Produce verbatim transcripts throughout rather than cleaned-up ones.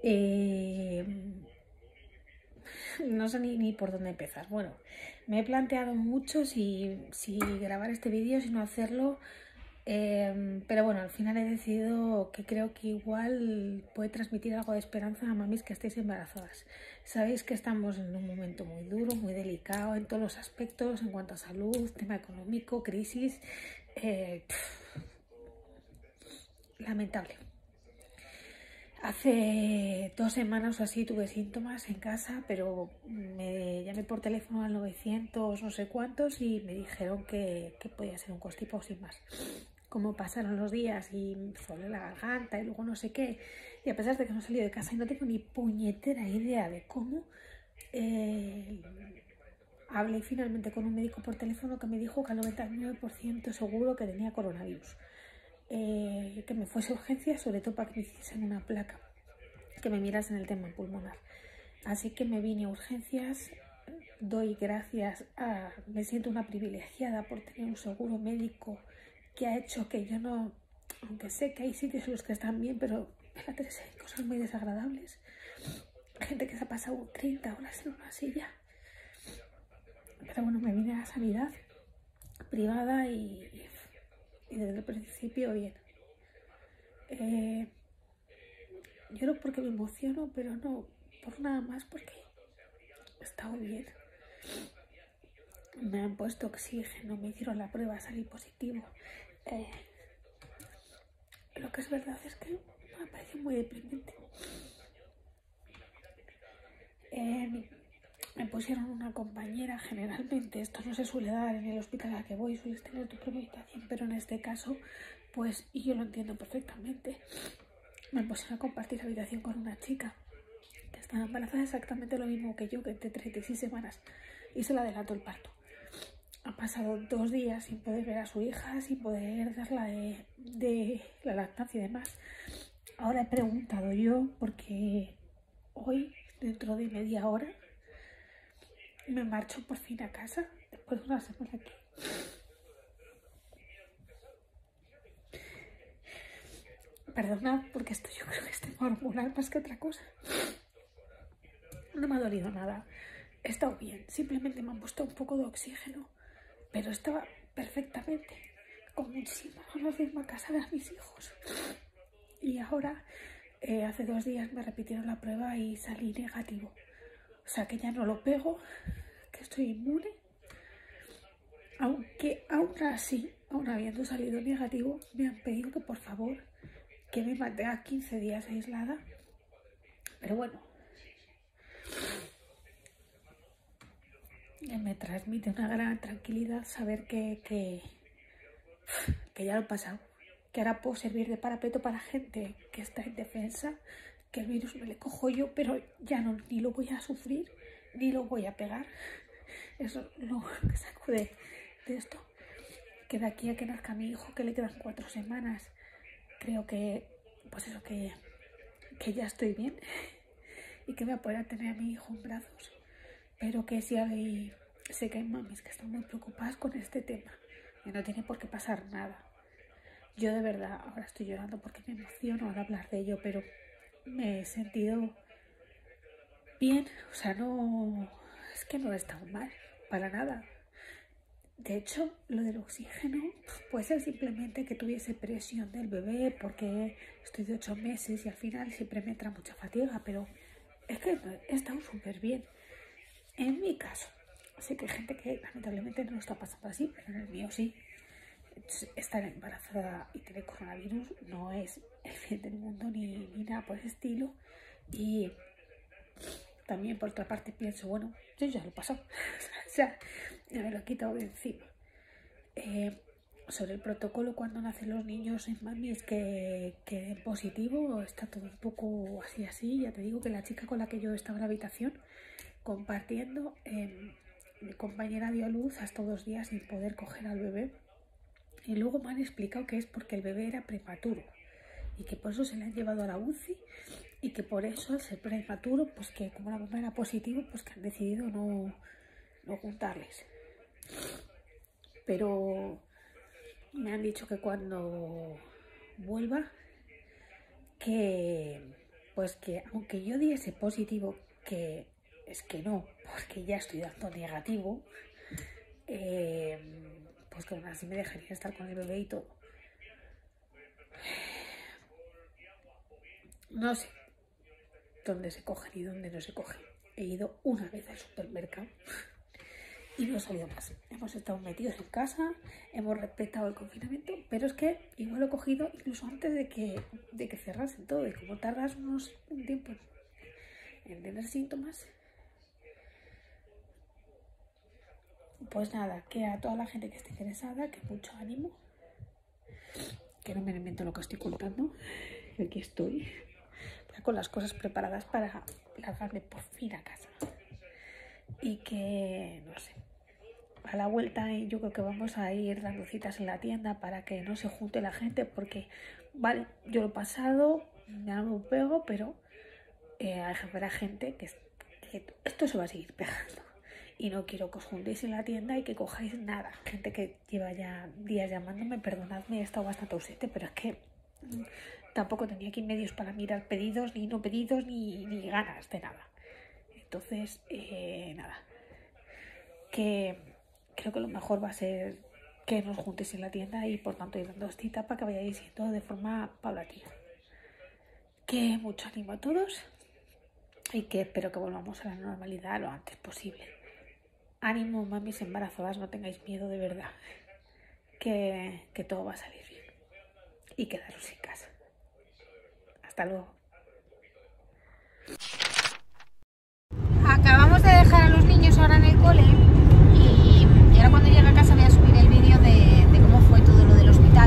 Eh, no sé ni, ni por dónde empezar. Bueno, me he planteado mucho si, si grabar este vídeo, si no hacerlo. Eh, pero bueno, al final he decidido que creo que igual puede transmitir algo de esperanza a mamis que estéis embarazadas. Sabéis que estamos en un momento muy duro, muy delicado en todos los aspectos, en cuanto a salud, tema económico, crisis. Eh, pff, lamentable. Hace dos semanas o así tuve síntomas en casa, pero me llamé por teléfono al novecientos no sé cuántos y me dijeron que, que podía ser un constipado sin más. Como pasaron los días y me dolía la garganta y luego no sé qué, y a pesar de que no he salido de casa y no tengo ni puñetera idea de cómo, eh, hablé finalmente con un médico por teléfono que me dijo que al noventa y nueve por ciento seguro que tenía coronavirus. Eh, que me fuese a urgencias, sobre todo para que me hiciesen una placa, que me mirasen el tema pulmonar. Así que me vine a urgencias. Doy gracias a... Me siento una privilegiada por tener un seguro médico que ha hecho que yo no... Aunque sé que hay sitios en los que están bien, pero fíjate, hay cosas muy desagradables. Gente que se ha pasado treinta horas en una silla. Pero bueno, me vine a la sanidad privada y, y desde el principio bien. Eh, lloro porque me emociono, pero no por nada más, porque he estado bien. Me han puesto oxígeno, me hicieron la prueba, salí positivo. Eh, lo que es verdad es que me ha parecido muy deprimente. Eh, me pusieron una compañera. Generalmente esto no se suele dar en el hospital al que voy, sueles tener tu propia habitación, pero en este caso, pues, y yo lo entiendo perfectamente, me pusieron a compartir habitación con una chica que estaba embarazada exactamente lo mismo que yo, que de treinta y seis semanas, y se le adelantó el parto. Ha pasado dos días sin poder ver a su hija, sin poder darla de, de la lactancia y demás. Ahora he preguntado yo, porque hoy, dentro de media hora, me marcho por fin a casa, después de una semana aquí. Perdonad, porque esto yo creo que es tema hormonal más que otra cosa. No me ha dolido nada, he estado bien, simplemente me han puesto un poco de oxígeno, pero estaba perfectamente, con muchísimas ganas de irme a casa a ver a mis hijos. Y ahora, eh, hace dos días me repitieron la prueba y salí negativo. O sea que ya no lo pego, que estoy inmune. Aunque aún así, aún habiendo salido negativo, me han pedido que por favor que me mantenga quince días aislada. Pero bueno, me transmite una gran tranquilidad saber que, que, que ya lo he pasado, que ahora puedo servir de parapeto para gente que está indefensa, que el virus me le cojo yo, pero ya no, ni lo voy a sufrir, ni lo voy a pegar. Eso es lo que saco de, de esto, que de aquí a que nazca mi hijo, que le quedan cuatro semanas, creo que, pues eso, que, que ya estoy bien y que voy a poder tener a mi hijo en brazos. Pero que sí hay, sé que hay mamis que están muy preocupadas con este tema y no tiene por qué pasar nada. Yo de verdad ahora estoy llorando porque me emociono al hablar de ello, pero me he sentido bien, o sea, no, es que no he estado mal, para nada. De hecho, lo del oxígeno puede ser simplemente que tuviese presión del bebé porque estoy de ocho meses y al final siempre me entra mucha fatiga, pero es que he estado súper bien. En mi caso, sé que hay gente que lamentablemente no lo está pasando así, pero en el mío sí. Estar embarazada y tener coronavirus no es el fin del mundo ni, ni nada por ese estilo. Y también por otra parte pienso, bueno, yo ya lo he pasado, o sea, ya me lo he quitado de encima. Eh, sobre el protocolo cuando nacen los niños en mamis que, que den positivo, está todo un poco así así. Ya te digo que la chica con la que yo estaba en la habitación compartiendo, eh, mi compañera dio a luz hasta dos días sin poder coger al bebé, y luego me han explicado que es porque el bebé era prematuro y que por eso se le han llevado a la U C I y que por eso al ser prematuro, pues que como la mamá era positivo, pues que han decidido no, no juntarles. Pero me han dicho que cuando vuelva, que, pues que aunque yo diese positivo, que es que no, porque ya estoy dando negativo, eh, pues que aún así me dejaría estar con el bebé y todo. No sé dónde se cogen y dónde no se cogen. He ido una vez al supermercado y no he salido más. Hemos estado metidos en casa, hemos respetado el confinamiento, pero es que igual lo he cogido incluso antes de que, de que cerrasen todo. Y como tardas unos un tiempo en, en tener síntomas, pues nada, que a toda la gente que esté interesada, que mucho ánimo, que no me invento lo que estoy contando, aquí estoy ya con las cosas preparadas para largarme por fin a casa. Y que, no sé, a la vuelta yo creo que vamos a ir dando citas en la tienda para que no se junte la gente, porque, vale, yo lo he pasado, ya no me pego, pero eh, habrá gente que, que esto se va a seguir pegando. Y no quiero que os juntéis en la tienda y que cojáis nada. Gente que lleva ya días llamándome, perdonadme, he estado bastante ausente, pero es que mmm, tampoco tenía aquí medios para mirar pedidos, ni no pedidos, ni, ni ganas de nada. Entonces, eh, nada, que creo que lo mejor va a ser que nos juntéis en la tienda y por tanto ir dando cita para que vayáis yendo de forma paulatina. Que mucho ánimo a todos y que espero que volvamos a la normalidad lo antes posible. Ánimo, mamis embarazadas, no tengáis miedo, de verdad, que, que todo va a salir bien y quedaros en casa. Hasta luego. Acabamos de dejar a los niños ahora en el cole y, y ahora cuando llegue a casa voy a subir el vídeo de, de cómo fue todo lo del hospital.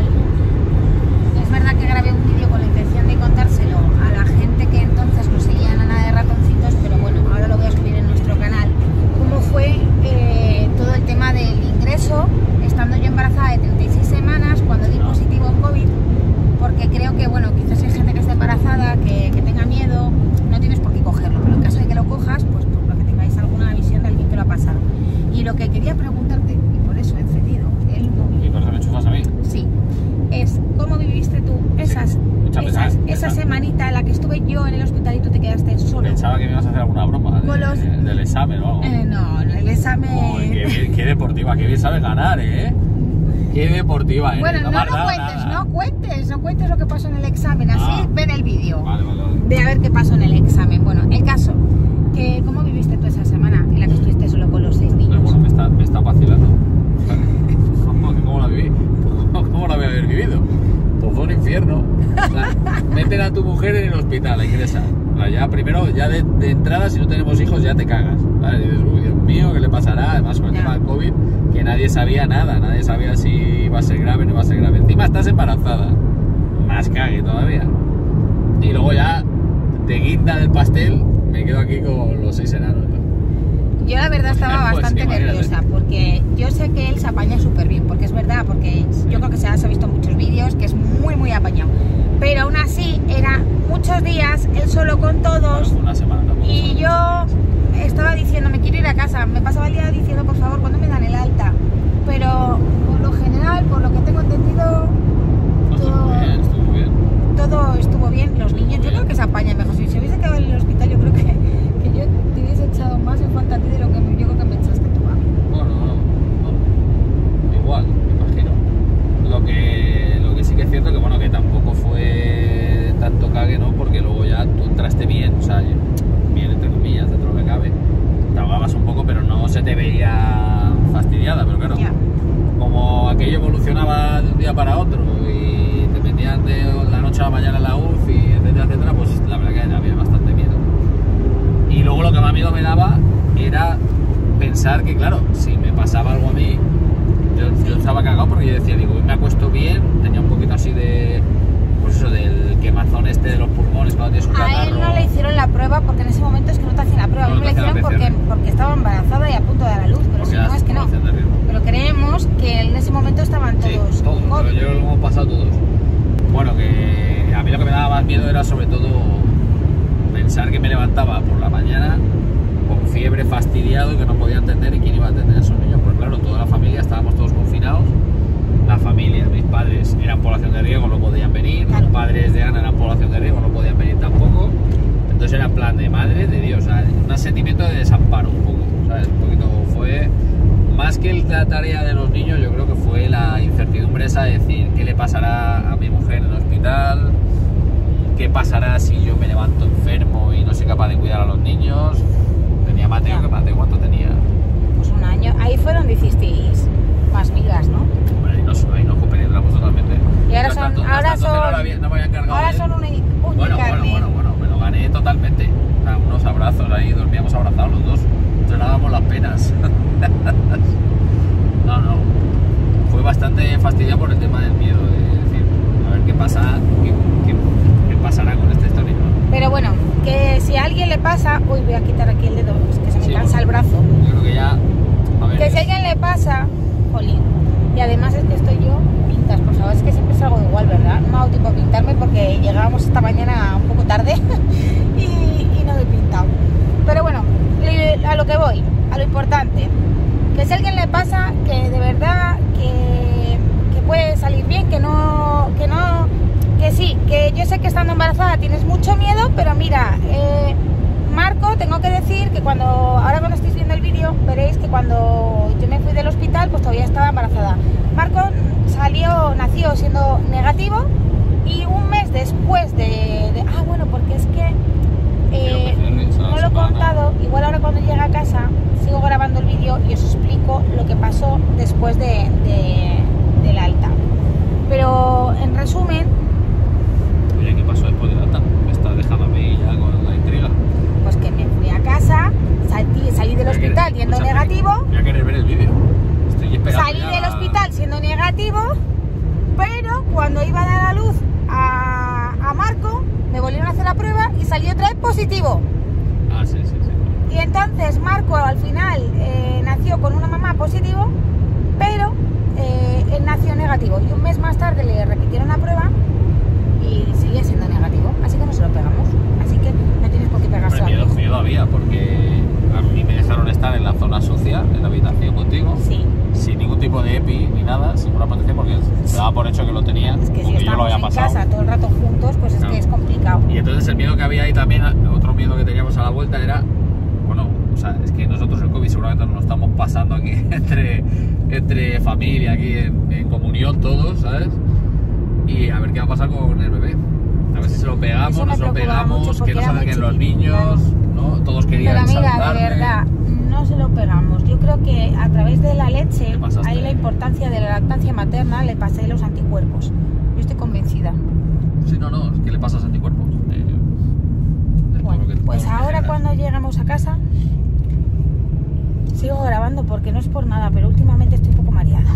Es verdad que grabé un vídeo con la intención de contárselo a la gente que entonces no seguía nada de ratoncitos, pero bueno, ahora lo voy a subir en nuestro canal. Cómo fue eh, todo el tema del ingreso, estando yo embarazada de treinta y seis semanas, cuando di positivo en COVID, porque creo que, bueno, quizás hay gente que esté embarazada, que, que tenga miedo, no tienes por qué cogerlo, pero en caso de que lo cojas, pues por lo que tengáis alguna visión de alguien que lo ha pasado. Y lo que quería preguntarte, y por eso he encendido el móvil... ¿Y por eso me enchufas a mí? Sí, es ¿cómo viviste tú esas, sí, esas, esa esa semanita en la que estuve yo en el hospital y tú te quedaste solo? Pensaba que me ibas a hacer alguna broma de, los... del examen o algo. Eh, no, no, el examen... Oh, qué, qué deportiva, qué bien sabes ganar, ¿eh? Qué deportiva, ¿eh? Bueno, no, no lo cuentes, nada. no cuentes, no cuentes lo que pasó en el examen, así ah, ven el vídeo vale, vale, vale. de a ver qué pasó en el examen. Bueno, el caso, que ¿cómo viviste tú esa semana en la que estuviste solo con los seis niños? Pero bueno, me está, me está vacilando. ¿Cómo, ¿Cómo la viví? ¿Cómo la voy a haber vivido? Pues fue un infierno. O sea, meten a tu mujer en el hospital, la ingresa. Ya primero, ya de, de entrada, si no tenemos hijos, ya te cagas. ¿Vale? Y dices, uy, Dios mío, ¿qué le pasará? Además, con el ya. tema del COVID, que nadie sabía nada, nadie sabía si iba a ser grave o no iba a ser grave. Encima estás embarazada, más cague todavía. Y luego ya, de guinda del pastel, me quedo aquí con los seis enanos. Yo la verdad estaba pues bastante sí, nerviosa, porque yo sé que él se apaña súper bien, porque es verdad, porque yo creo que se ha visto muchos vídeos, que es muy, muy apañado. Pero aún así, era muchos días, él solo con todos, bueno, una semana tampoco, y yo estaba diciendo, me quiero ir a casa, me pasaba el día diciendo, por favor, ¿cuándo me dan el alta? Pero, por lo general, por lo que tengo entendido, no, todo, estuvo bien, estuvo bien. todo estuvo bien. Los niños, yo creo que se apañan mejor. Si se hubiese quedado en el hospital, yo creo que, que yo te hubiese echado más en falta a ti de lo que yo creo que me echaste tú a mí. Bueno, no, no, igual, me imagino. Lo que, lo que sí que es cierto que, bueno, que tampoco fue tanto cague, ¿no? Porque luego ya tú entraste bien, o sea, bien entre comillas, dentro de lo que cabe. Te ahogabas un poco, pero no se te veía fastidiada, pero claro, yeah. como aquello evolucionaba de un día para otro y te metían de la noche a la mañana en la U C I, etcétera, etcétera, pues la verdad que había bastante miedo. Y luego lo que más miedo me daba era pensar que, claro, si me pasaba algo a mí, yo, yo estaba cagado porque yo decía, digo, me acuesto bien, tenía un poquito así de, pues eso, del quemazón este de los pulmones cuando tienes un catarro. A él no le hicieron la prueba porque en ese momento es que no te hacían la prueba, no, a mí me la hicieron porque, porque estaba embarazada y a punto de dar a luz, pero si no es que no. Pero creemos que en ese momento estaban todos. Sí, todos, pero yo lo hemos pasado todos. Bueno, que a mí lo que me daba más miedo era sobre todo pensar que me levantaba por la mañana con fiebre, fastidiado, que no podía entender y quién iba a atender a esos niños. Pues claro, toda la familia estábamos todos confinados. La familia, mis padres eran población de riesgo, no podían venir. Claro. Los padres de Ana eran población de riesgo, no podían venir tampoco. Entonces era en plan de madre de Dios, o sea, un sentimiento de desamparo un poco, ¿sabes? Un poquito fue, más que la tarea de los niños, yo creo que fue la incertidumbre esa de decir qué le pasará a mi mujer en el hospital, qué pasará si yo me levanto enfermo y no soy capaz de cuidar a los niños. Tenía Mateo, que Mateo, ¿cuánto tenía? Pues un año, ahí fue donde hicisteis más migas, ¿no? Bueno, ahí nos, ahí nos compenetramos totalmente. Y ahora Yo son, hasta- ahora hasta son, entonces no, la había- no me había encargado ahora de- son un, un Bueno, carne. bueno, bueno, bueno, me lo gané totalmente. O sea, unos abrazos ahí, dormíamos abrazados los dos. Llorábamos las penas. No, no. Fue bastante fastidiado por el tema del miedo, de decir, a ver qué pasa, qué, qué- qué pasará con esta historia, ¿no? Pero bueno, que si a alguien le pasa, uy, voy a quitar aquí el dedo, es que se me Sí, cansa bueno. el brazo. Yo creo que ya. A ver. Que si a alguien le pasa, jolín, y además es que estoy yo, pintas, por favor, es que siempre salgo igual, ¿verdad? No me ha dado tiempo a pintarme porque llegábamos esta mañana un poco tarde y, y no me he pintado. Pero bueno, li- a lo que voy, a lo importante, que si a alguien le pasa, que de verdad, que, que puede salir bien, que no, que no, que sí, que yo sé que estando embarazada tienes mucho miedo, pero mira, eh, Marco, tengo que decir que cuando, ahora cuando estéis viendo el vídeo, veréis que cuando yo me fui del hospital, pues todavía estaba embarazada. Marco salió, nació siendo negativo y un mes después de... de- ah, bueno, porque es que eh, no lo he contado, igual ahora cuando llegue a casa sigo grabando el vídeo y os explico lo que pasó después de, de, del alta. Pero en resumen, Oye, ¿qué pasó después de la alta? Me está dejando a mí ya con la intriga. pues que me fui a casa, salí, salí del Voy a querer- hospital yendo escúchame, negativo. Voy a querer ver el vídeo. Estoy esperando. Salí ya del la- hospital siendo negativo, pero cuando iba a dar a luz a, a Marco, me volvieron a hacer la prueba y salió otra vez positivo. Ah, sí, sí, sí. Y entonces Marco al final eh, nació con una mamá positivo, pero eh, él nació negativo. Y un mes más tarde le repitieron la prueba y seguía siendo negativo. Así que no se lo pegamos. Así que no tienes por qué pegarse Hombre, al miedo, hijo. miedo había, porque a mí me dejaron estar en la zona sucia, en la habitación contigo, Sí. sin ningún tipo de EPI ni nada, sin una protección, porque se daba por hecho que lo tenía, Es que si porque yo lo estamos había en pasado. casa todo el rato juntos, pues es Claro. que es complicado. Y entonces el miedo que había ahí también, otro miedo que teníamos a la vuelta era, bueno, o sea, es que nosotros el COVID seguramente nos lo estamos pasando aquí entre, entre familia, aquí en, en comunión todos, ¿sabes? Y a ver qué va a pasar con el bebé. A ver si se lo pegamos, Eso me no se lo preocupaba pegamos, mucho que porque no se era muy acerquen los chiquitito, niños, ¿no? Todos querían Pero mira, de saludarme. verdad, no se lo pegamos. Yo creo que a través de la leche, ¿Qué pasaste? hay la importancia de la lactancia materna, le pasé los anticuerpos. Yo estoy convencida. Sí, no, no, es que le pasas anticuerpos. Eh, de todo Bueno, lo que- pues todo lo que ahora tengas. cuando lleguemos a casa, sigo grabando porque no es por nada, pero últimamente estoy un poco mareada.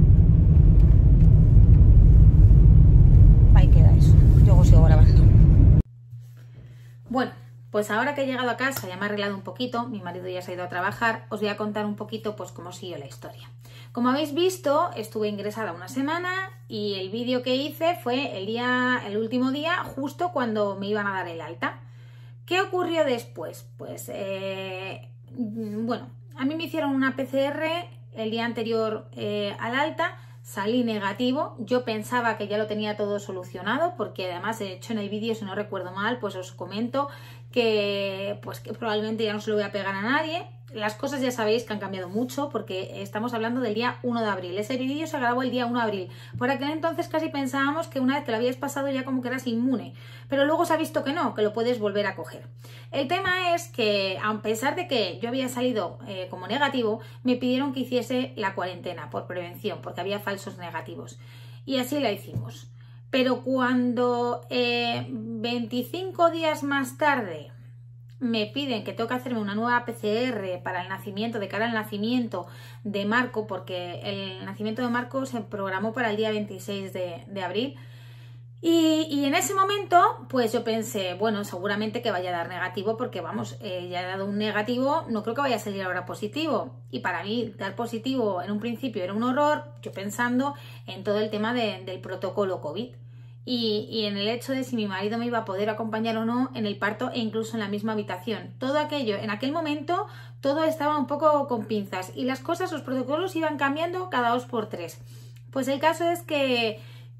Ahí queda eso. Luego sigo grabando. Bueno, pues ahora que he llegado a casa, ya me he arreglado un poquito, mi marido ya se ha ido a trabajar, os voy a contar un poquito pues cómo siguió la historia. Como habéis visto, estuve ingresada una semana y el vídeo que hice fue el día, el último día, justo cuando me iban a dar el alta. ¿Qué ocurrió después? Pues, eh, bueno, a mí me hicieron una P C R el día anterior eh, al alta, salí negativo. Yo pensaba que ya lo tenía todo solucionado porque además he hecho en el vídeo, si no recuerdo mal, pues os comento que, pues que probablemente ya no se lo voy a pegar a nadie. Las cosas ya sabéis que han cambiado mucho porque estamos hablando del día uno de abril. Ese vídeo se grabó el día uno de abril. Por aquel entonces casi pensábamos que una vez que lo habías pasado ya como que eras inmune. Pero luego se ha visto que no, que lo puedes volver a coger. El tema es que a pesar de que yo había salido eh, como negativo, me pidieron que hiciese la cuarentena por prevención porque había falsos negativos. Y así la hicimos. Pero cuando eh, veinticinco días más tarde me piden que tengo que hacerme una nueva P C R para el nacimiento, de cara al nacimiento de Marco, porque el nacimiento de Marco se programó para el día veintiséis de abril. Y, y en ese momento, pues yo pensé, bueno, seguramente que vaya a dar negativo, porque vamos, eh, ya he dado un negativo, no creo que vaya a salir ahora positivo. Y para mí, dar positivo en un principio era un horror, yo pensando en todo el tema de, del protocolo COVID. Y, y en el hecho de si mi marido me iba a poder acompañar o no en el parto e incluso en la misma habitación. Todo aquello, en aquel momento, todo estaba un poco con pinzas y las cosas, los protocolos iban cambiando cada dos por tres. Pues el caso es que,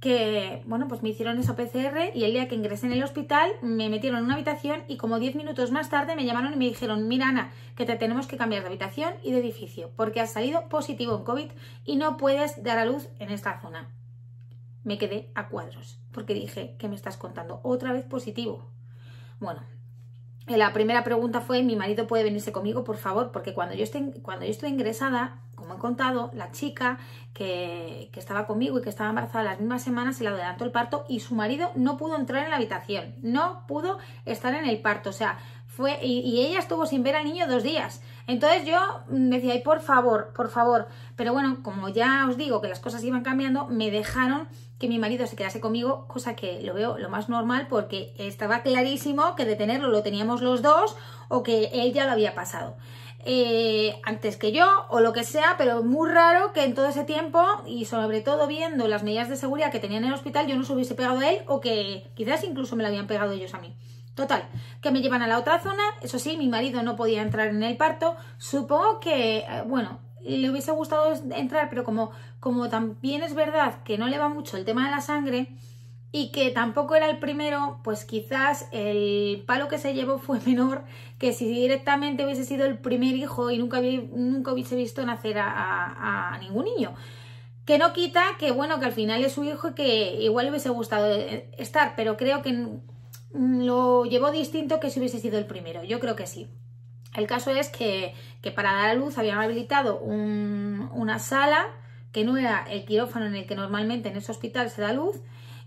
que, bueno, pues me hicieron esa P C R y el día que ingresé en el hospital me metieron en una habitación y como diez minutos más tarde me llamaron y me dijeron, mira Ana, que te tenemos que cambiar de habitación y de edificio porque has salido positivo en COVID y no puedes dar a luz en esta zona. Me quedé a cuadros porque dije, ¿qué me estás contando? Otra vez positivo. Bueno, la primera pregunta fue, ¿mi marido puede venirse conmigo, por favor? Porque cuando yo estoy, cuando yo estoy ingresada, como he contado, la chica que, que estaba conmigo y que estaba embarazada las mismas semanas se le adelantó el parto y su marido no pudo entrar en la habitación, no pudo estar en el parto, o sea, fue y, y ella estuvo sin ver al niño dos días. Entonces yo decía, ay, por favor, por favor, pero bueno, como ya os digo que las cosas iban cambiando, me dejaron que mi marido se quedase conmigo, cosa que lo veo lo más normal porque estaba clarísimo que de tenerlo lo teníamos los dos o que él ya lo había pasado. Eh, antes que yo o lo que sea, pero muy raro que en todo ese tiempo y sobre todo viendo las medidas de seguridad que tenían en el hospital yo no se hubiese pegado a él o que quizás incluso me lo habían pegado ellos a mí. Total, que me llevan a la otra zona, eso sí, mi marido no podía entrar en el parto, supongo que, bueno, le hubiese gustado entrar, pero como, como también es verdad que no le va mucho el tema de la sangre y que tampoco era el primero, pues quizás el palo que se llevó fue menor que si directamente hubiese sido el primer hijo y nunca, había, nunca hubiese visto nacer a, a, a ningún niño. Que no quita que, bueno, que al final es su hijo y que igual le hubiese gustado estar, pero creo que lo llevó distinto que si hubiese sido el primero. Yo creo que sí. El caso es que, que para dar a luz habían habilitado un, una sala que no era el quirófano en el que normalmente en ese hospital se da luz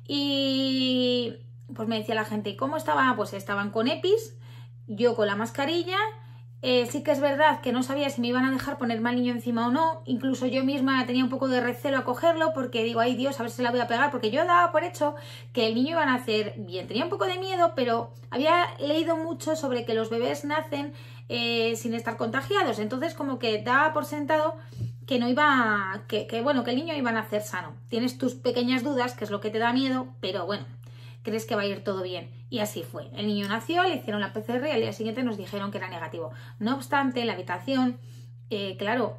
y pues me decía la gente, ¿y cómo estaba? Pues estaban con EPIs, yo con la mascarilla. Eh, sí que es verdad que no sabía si me iban a dejar ponerme al niño encima o no, incluso yo misma tenía un poco de recelo a cogerlo porque digo, ay Dios, a ver si la voy a pegar, porque yo daba por hecho que el niño iba a nacer bien, tenía un poco de miedo, pero había leído mucho sobre que los bebés nacen eh, sin estar contagiados, entonces como que daba por sentado que no iba, que, que bueno, que el niño iba a nacer sano. Tienes tus pequeñas dudas, que es lo que te da miedo, pero bueno, crees que va a ir todo bien. Y así fue. El niño nació, le hicieron la P C R y al día siguiente nos dijeron que era negativo. No obstante, en la habitación, eh, claro,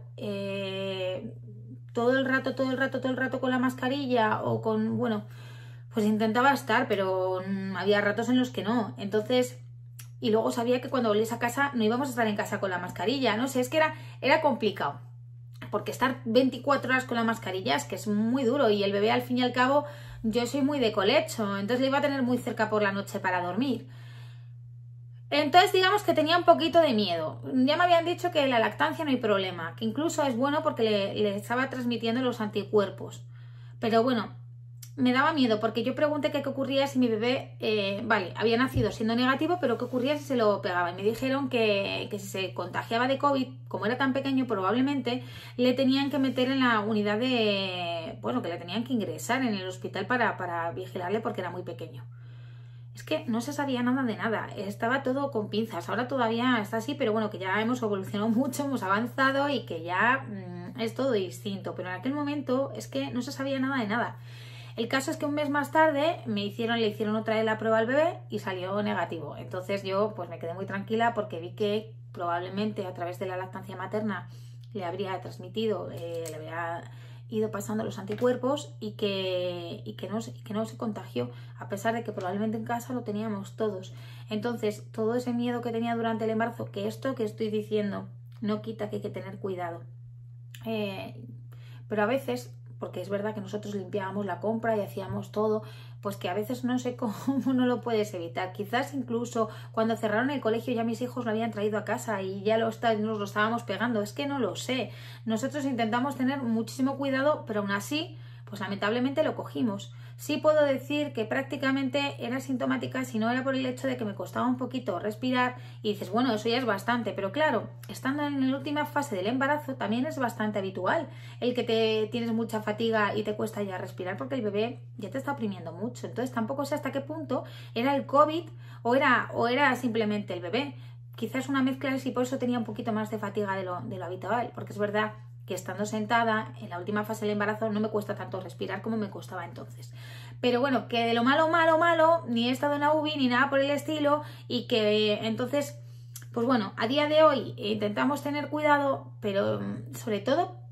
eh, todo el rato, todo el rato, todo el rato con la mascarilla o con, bueno, pues intentaba estar, pero había ratos en los que no. Entonces, y luego sabía que cuando volviese a casa no íbamos a estar en casa con la mascarilla. No sé, es que era, era complicado. Porque estar veinticuatro horas con la mascarilla es que es muy duro y el bebé al fin y al cabo yo soy muy de colecho, entonces le iba a tener muy cerca por la noche para dormir. Entonces digamos que tenía un poquito de miedo. Ya me habían dicho que la lactancia no hay problema, que incluso es bueno porque le, le estaba transmitiendo los anticuerpos. Pero bueno, me daba miedo porque yo pregunté qué ocurría si mi bebé, eh, vale, había nacido siendo negativo, pero qué ocurría si se lo pegaba. Y me dijeron que, que si se contagiaba de COVID, como era tan pequeño, probablemente le tenían que meter en la unidad de, bueno, que le tenían que ingresar en el hospital para, para vigilarle porque era muy pequeño. Es que no se sabía nada de nada, estaba todo con pinzas, ahora todavía está así, pero bueno, que ya hemos evolucionado mucho, hemos avanzado y que ya mmm, es todo distinto. Pero en aquel momento es que no se sabía nada de nada. El caso es que un mes más tarde me hicieron, le hicieron otra vez la prueba al bebé y salió negativo. Entonces yo pues me quedé muy tranquila porque vi que probablemente a través de la lactancia materna le habría transmitido, eh, le habría ido pasando los anticuerpos y que, y que, no, que no se contagió, a pesar de que probablemente en casa lo teníamos todos. Entonces todo ese miedo que tenía durante el embarazo, que esto que estoy diciendo no quita que hay que tener cuidado. Eh, pero a veces, porque es verdad que nosotros limpiábamos la compra y hacíamos todo, pues que a veces no sé cómo no lo puedes evitar. Quizás incluso cuando cerraron el colegio ya mis hijos lo habían traído a casa y ya lo está, nos lo estábamos pegando. Es que no lo sé. Nosotros intentamos tener muchísimo cuidado, pero aún así, pues lamentablemente lo cogimos. Sí puedo decir que prácticamente era sintomática si no era por el hecho de que me costaba un poquito respirar y dices, bueno, eso ya es bastante, pero claro, estando en la última fase del embarazo también es bastante habitual el que te tienes mucha fatiga y te cuesta ya respirar porque el bebé ya te está oprimiendo mucho. Entonces tampoco sé hasta qué punto era el COVID o era, o era simplemente el bebé. Quizás una mezcla y por eso tenía un poquito más de fatiga de lo, de lo habitual, porque es verdad que estando sentada en la última fase del embarazo no me cuesta tanto respirar como me costaba entonces. Pero bueno, que de lo malo, malo, malo, ni he estado en la U B I ni nada por el estilo y que entonces, pues bueno, a día de hoy intentamos tener cuidado, pero sobre todo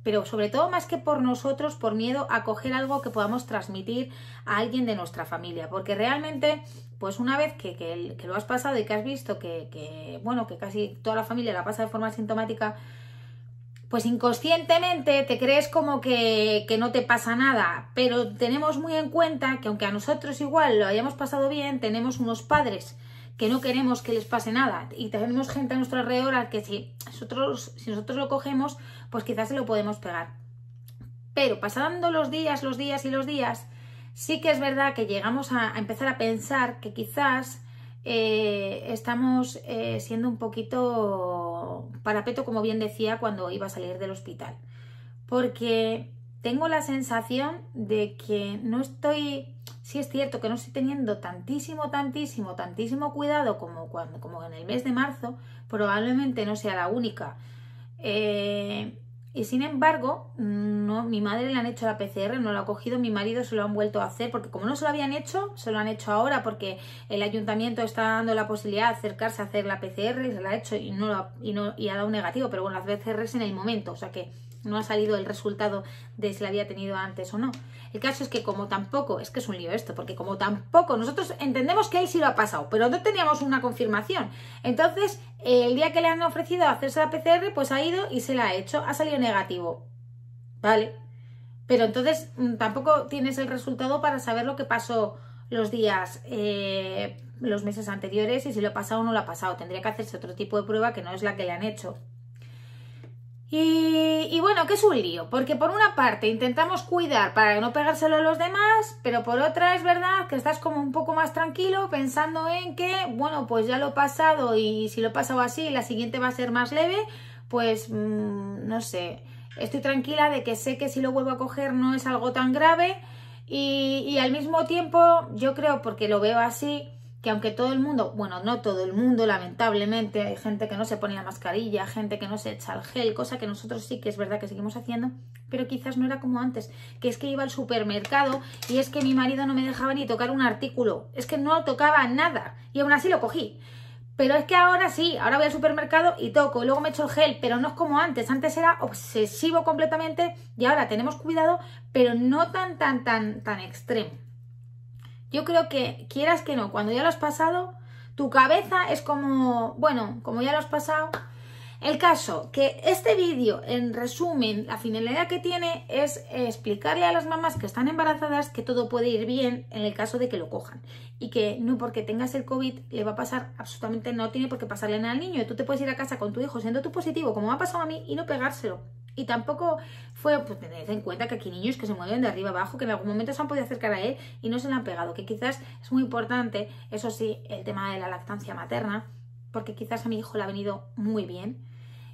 pero sobre todo más que por nosotros, por miedo a coger algo que podamos transmitir a alguien de nuestra familia, porque realmente, pues una vez que, que, que lo has pasado y que has visto que, que, bueno, que casi toda la familia la pasa de forma asintomática, pues inconscientemente te crees como que, que no te pasa nada, pero tenemos muy en cuenta que aunque a nosotros igual lo hayamos pasado bien, tenemos unos padres que no queremos que les pase nada y tenemos gente a nuestro alrededor al que si nosotros, si nosotros lo cogemos, pues quizás se lo podemos pegar. Pero pasando los días, los días y los días, sí que es verdad que llegamos a, a empezar a pensar que quizás eh, estamos eh, siendo un poquito parapeto, como bien decía, cuando iba a salir del hospital. Porque tengo la sensación de que no estoy, sí es cierto que no estoy teniendo tantísimo, tantísimo, tantísimo cuidado como, cuando, como en el mes de marzo, probablemente no sea la única. Eh, y sin embargo, no, mi madre le han hecho la P C R, no lo ha cogido, mi marido se lo han vuelto a hacer, porque como no se lo habían hecho, se lo han hecho ahora, porque el ayuntamiento está dando la posibilidad de acercarse a hacer la P C R, y se la ha hecho y, no lo, y, no, y ha dado negativo, pero bueno, las P C R es en el momento, o sea que no ha salido el resultado de si la había tenido antes o no. El caso es que como tampoco, es que es un lío esto, porque como tampoco, nosotros entendemos que él sí lo ha pasado, pero no teníamos una confirmación. Entonces, el día que le han ofrecido hacerse la P C R, pues ha ido y se la ha hecho, ha salido negativo. Vale, pero entonces tampoco tienes el resultado para saber lo que pasó los días, eh, los meses anteriores y si lo ha pasado o no lo ha pasado. Tendría que hacerse otro tipo de prueba que no es la que le han hecho. Y, y bueno, que es un lío, porque por una parte intentamos cuidar para no pegárselo a los demás, pero por otra es verdad que estás como un poco más tranquilo pensando en que, bueno, pues ya lo he pasado y si lo he pasado así, la siguiente va a ser más leve, pues mmm, no sé, estoy tranquila de que sé que si lo vuelvo a coger no es algo tan grave y, y al mismo tiempo yo creo, porque lo veo así, que aunque todo el mundo, bueno, no todo el mundo, lamentablemente, hay gente que no se pone la mascarilla, gente que no se echa el gel, cosa que nosotros sí que es verdad que seguimos haciendo, pero quizás no era como antes, que es que iba al supermercado y es que mi marido no me dejaba ni tocar un artículo, es que no tocaba nada y aún así lo cogí. Pero es que ahora sí, ahora voy al supermercado y toco y luego me echo el gel, pero no es como antes, antes era obsesivo completamente y ahora tenemos cuidado, pero no tan, tan, tan, tan extremo. Yo creo que, quieras que no, cuando ya lo has pasado, tu cabeza es como, bueno, como ya lo has pasado. El caso, que este vídeo, en resumen, la finalidad que tiene es explicarle a las mamás que están embarazadas que todo puede ir bien en el caso de que lo cojan. Y que no porque tengas el COVID le va a pasar absolutamente, no tiene por qué pasarle nada al niño. Y tú te puedes ir a casa con tu hijo siendo tú positivo, como me ha pasado a mí, y no pegárselo. Y tampoco fue, pues tened en cuenta que aquí hay niños que se mueven de arriba abajo, que en algún momento se han podido acercar a él y no se le han pegado, que quizás es muy importante, eso sí, el tema de la lactancia materna, porque quizás a mi hijo le ha venido muy bien.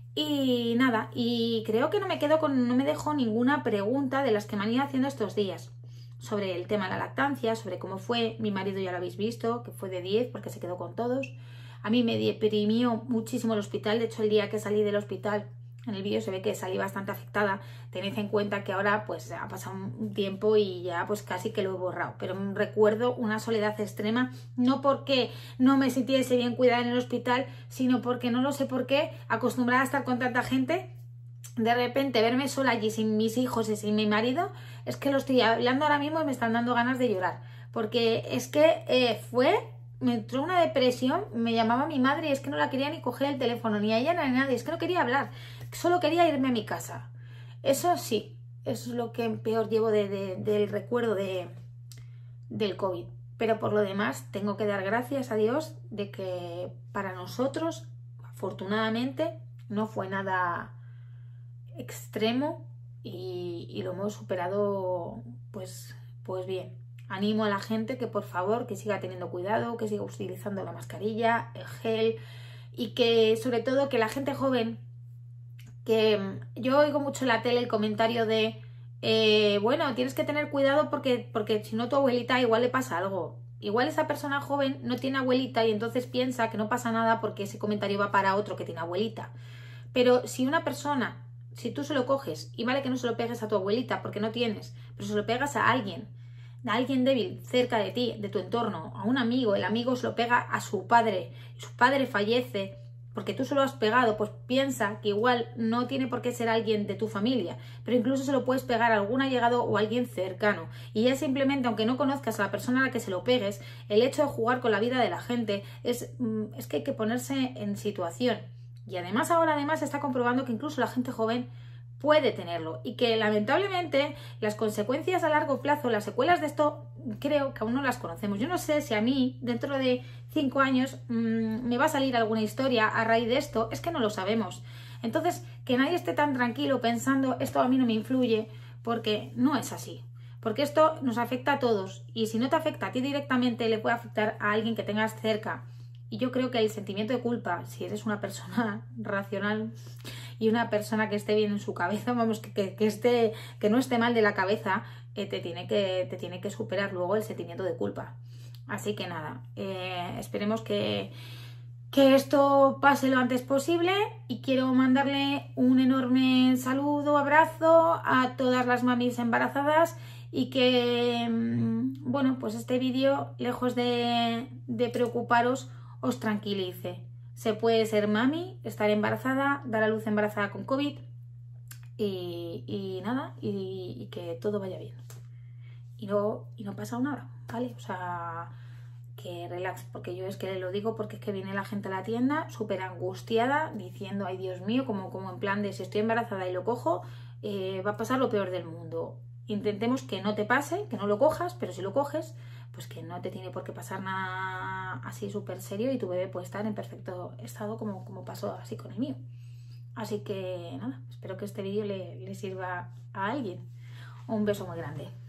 Y nada, y creo que no me quedo con, no me dejo ninguna pregunta de las que me han ido haciendo estos días sobre el tema de la lactancia, sobre cómo fue. Mi marido ya lo habéis visto, que fue de diez porque se quedó con todos. A mí me deprimió muchísimo el hospital, de hecho el día que salí del hospital, en el vídeo se ve que salí bastante afectada. Tened en cuenta que ahora pues ha pasado un tiempo y ya pues casi que lo he borrado. Pero recuerdo una soledad extrema, no porque no me sintiese bien cuidada en el hospital, sino porque no lo sé por qué, acostumbrada a estar con tanta gente, de repente verme sola allí sin mis hijos y sin mi marido, es que lo estoy hablando ahora mismo y me están dando ganas de llorar. Porque es que eh, fue... me entró una depresión, me llamaba mi madre y es que no la quería ni coger el teléfono, ni a ella ni a nadie, es que no quería hablar, solo quería irme a mi casa. Eso sí, eso es lo que peor llevo de, de, del recuerdo de, del COVID. Pero por lo demás tengo que dar gracias a Dios de que para nosotros, afortunadamente, no fue nada extremo y, y lo hemos superado pues, pues bien. Animo a la gente que por favor que siga teniendo cuidado, que siga utilizando la mascarilla, el gel y que sobre todo que la gente joven, que yo oigo mucho en la tele el comentario de eh, bueno, tienes que tener cuidado porque, porque si no tu abuelita igual le pasa algo. Igual esa persona joven no tiene abuelita y entonces piensa que no pasa nada porque ese comentario va para otro que tiene abuelita. Pero si una persona, si tú se lo coges, y vale que no se lo pegues a tu abuelita porque no tienes, pero se lo pegas a alguien, a alguien débil cerca de ti, de tu entorno, a un amigo, el amigo se lo pega a su padre, su padre fallece, porque tú se lo has pegado, pues piensa que igual no tiene por qué ser alguien de tu familia, pero incluso se lo puedes pegar a algún allegado o a alguien cercano. Y ya simplemente, aunque no conozcas a la persona a la que se lo pegues, el hecho de jugar con la vida de la gente es, es que hay que ponerse en situación. Y además ahora además se está comprobando que incluso la gente joven puede tenerlo y que lamentablemente las consecuencias a largo plazo, las secuelas de esto, creo que aún no las conocemos. Yo no sé si a mí dentro de cinco años mmm, me va a salir alguna historia a raíz de esto, es que no lo sabemos. Entonces, que nadie esté tan tranquilo pensando esto a mí no me influye, porque no es así. Porque esto nos afecta a todos y si no te afecta a ti directamente le puede afectar a alguien que tengas cerca. Y yo creo que el sentimiento de culpa, si eres una persona racional y una persona que esté bien en su cabeza, vamos, que, que, que, esté, que no esté mal de la cabeza, eh, te, tiene que, te tiene que superar luego el sentimiento de culpa. Así que nada, eh, esperemos que, que esto pase lo antes posible y quiero mandarle un enorme saludo, abrazo a todas las mamis embarazadas y que, bueno, pues este vídeo, lejos de, de preocuparos, os tranquilice. Se puede ser mami, estar embarazada, dar a luz embarazada con COVID y, y nada, y, y que todo vaya bien. Y no, y no pasa nada, ¿vale? O sea, que relax, porque yo es que lo digo porque es que viene la gente a la tienda súper angustiada, diciendo, ay Dios mío, como, como en plan de si estoy embarazada y lo cojo, eh, va a pasar lo peor del mundo. Intentemos que no te pase, que no lo cojas, pero si lo coges, pues que no te tiene por qué pasar nada así súper serio y tu bebé puede estar en perfecto estado como, como pasó así con el mío. Así que nada, espero que este vídeo le, le sirva a alguien. Un beso muy grande.